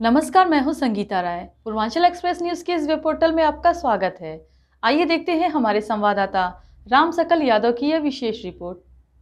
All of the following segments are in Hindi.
नमस्कार, मैं हूं संगीता राय। पूर्वांचल एक्सप्रेस न्यूज के इस वेब पोर्टल में आपका स्वागत है। आइए देखते हैं हमारे संवाददाता राम सकल यादव की यह विशेष रिपोर्ट।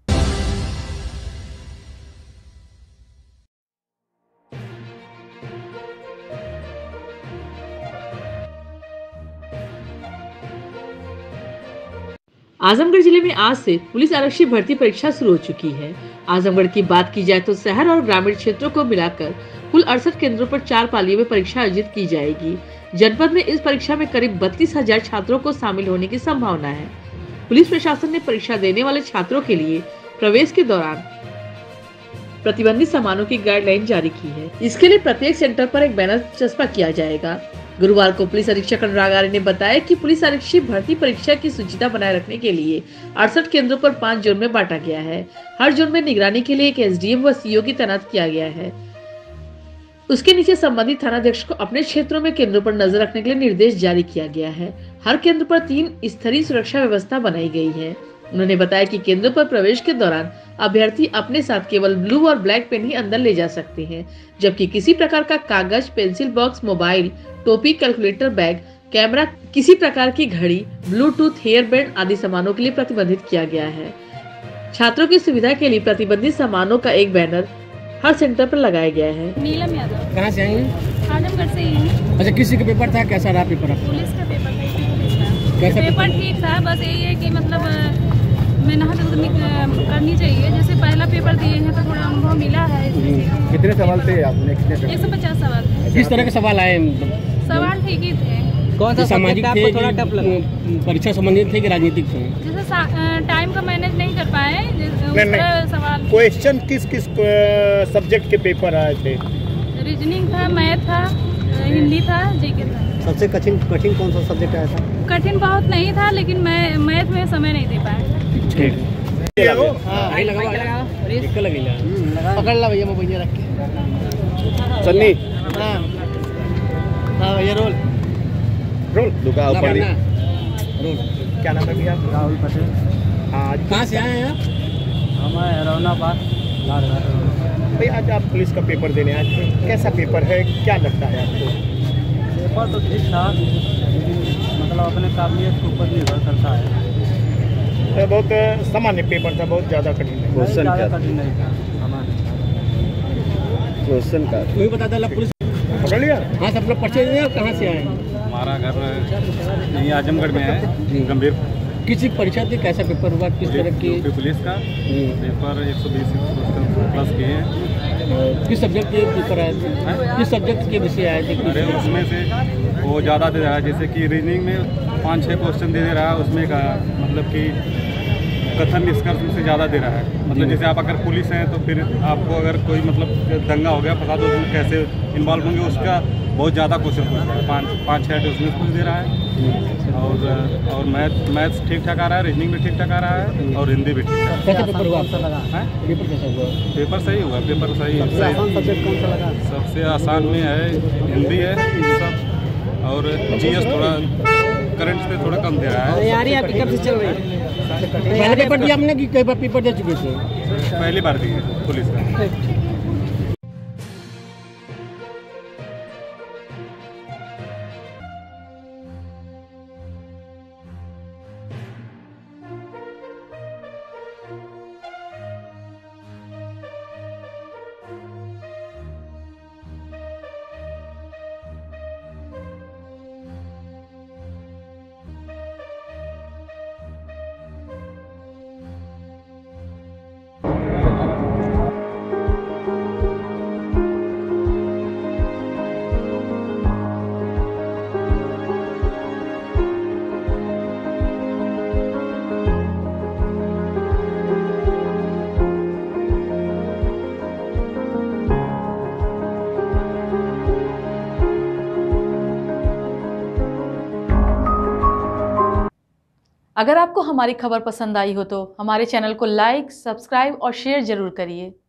आजमगढ़ जिले में आज से पुलिस आरक्षी भर्ती परीक्षा शुरू हो चुकी है। आजमगढ़ की बात की जाए तो शहर और ग्रामीण क्षेत्रों को मिलाकर कुल 68 केंद्रों पर 4 पालियों में परीक्षा आयोजित की जाएगी। जनपद में इस परीक्षा में करीब 32,000 छात्रों को शामिल होने की संभावना है। पुलिस प्रशासन ने परीक्षा देने वाले छात्रों के लिए प्रवेश के दौरान प्रतिबंधित सामानों की गाइडलाइन जारी की है। इसके लिए प्रत्येक सेंटर पर एक बैनर चस्पा किया जाएगा। गुरुवार को पुलिस अधीक्षक अनुराग आर्य ने बताया कि पुलिस आरक्षी भर्ती परीक्षा की सूचिता बनाए रखने के लिए 68 केंद्रों पर 5 जोन में बांटा गया है। हर जोन में निगरानी के लिए एक एसडीएम व सीओ की तैनात किया गया है। उसके नीचे संबंधित थानाध्यक्ष को अपने क्षेत्रों में केंद्रों पर नजर रखने के लिए निर्देश जारी किया गया है। हर केंद्र पर 3 स्तरीय सुरक्षा व्यवस्था बनाई गई है। उन्होंने बताया कि केंद्रों पर प्रवेश के दौरान अभ्यर्थी अपने साथ केवल ब्लू और ब्लैक पेन ही अंदर ले जा सकते हैं, जबकि किसी प्रकार का कागज, पेंसिल बॉक्स, मोबाइल, टोपी, कैलकुलेटर, बैग, कैमरा, किसी प्रकार की घड़ी, ब्लूटूथ, हेयर बैंड आदि सामानों के लिए प्रतिबंधित किया गया है। छात्रों की सुविधा के लिए प्रतिबंधित सामानों का एक बैनर हर सेंटर पर लगाया गया है। नीलम यादव। कहाँ से आई हैं? आजमगढ़ से ही हूँ। अच्छा, किसी का पेपर था? कैसा रहा पेपर? पुलिस का पेपर था। पुलिस का कैसा पेपर ठीक था, बस यही है कि मतलब मेहनत करनी चाहिए। जैसे पहला पेपर दिए हैं तो थोड़ा अनुभव मिला है। कितने सवाल थे आपने? 150 सवाल थे। किस तरह के सवाल आए? सवाल ठीक ही थे। कौन सा सामाजिक थे? थोड़ा टफ लगा? परीक्षा संबंधित थे कि राजनीतिक थे? जैसे टाइम का मैनेज नहीं कर पाए सवाल। क्वेश्चन किस सब्जेक्ट के पेपर आए थे? रीजनिंग था, मैथ था, हिंदी था, जीके था। सबसे कठिन कौन सा सब्जेक्ट आया था? कठिन बहुत नहीं था, लेकिन मैथ में समय नहीं दे पाया। ठीक। पकड़ ला भैया, मोबाइल रख के। सन्नी, हाँ भैया, रोल दुका ऊपर रोल। क्या नाम है भैया? राहुल पटेल। हाँ, कहाँ से आए हैं आप? हम रौनाबाद। भाई, आज आप पुलिस का पेपर देने आए थे, कैसा पेपर है, क्या लगता है आपको? पेपर तो ठीक था, मतलब अपने काबिलियत के ऊपर निर्भर करता है। तो बहुत सामान्य पेपर था, बहुत ज़्यादा कठिन है। क्वेश्चन क्या कठिन नहीं था, सामान्य क्वेश्चन का वही बता दो। पुलिस पकड़ लिया? हाँ, सब लोग पर्चे दिए। कहाँ से आए? हमारा घर यहीं आजमगढ़ में है, गंभीर। किसी परीक्षा थी? कैसा पेपर हुआ? किस तरह की? पुलिस का पेपर 120 प्लस किए हैं। किस सब्जेक्ट के पेपर आए थे? किस सब्जेक्ट के विषय आए थे? अरे उसमें से वो ज़्यादा दे रहा है, जैसे कि रीजनिंग में 5-6 क्वेश्चन दे रहा है। उसमें का मतलब कि कथन निष्कर्ष से ज़्यादा दे रहा है। मतलब जैसे आप अगर पुलिस हैं तो फिर आपको अगर कोई मतलब दंगा हो गया, फसाद, उसमें कैसे इन्वॉल्व होंगे, उसका बहुत ज़्यादा क्वेश्चन पूछ रहा है। 5-6 उसमें कुछ दे रहा है। और मैथ्स ठीक ठाक आ रहा है, रीजनिंग भी ठीक ठाक आ रहा है, और हिंदी भी ठीक ठाक। कैसा पेपर हुआ आपका? पेपर कैसा हुआ? पेपर सही हुआ, पेपर सही। सब्जेक्ट कौन सा लगा? सबसे आसान में है हिंदी है सब, और जीएस थोड़ा करंट से थोड़ा कम दे रहा है। तैयारी आपकी कब से चल रही है? पहले पेपर दिया आपने कि कई बार पेपर दे चुके थे? पहली बार दी है पुलिस का। अगर आपको हमारी खबर पसंद आई हो तो हमारे चैनल को लाइक, सब्सक्राइब और शेयर जरूर करिए।